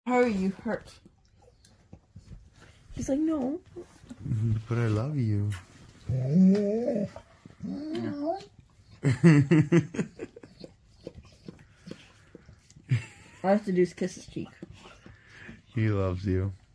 Haru, you hurt. He's like, no. But I love you. All I have to do is kiss his cheek. He loves you.